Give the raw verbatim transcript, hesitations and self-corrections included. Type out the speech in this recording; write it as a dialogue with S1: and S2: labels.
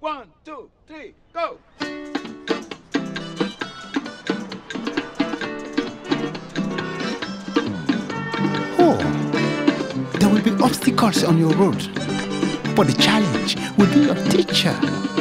S1: One, two, three, go!
S2: Oh, there will be obstacles on your road, but the challenge will be your teacher.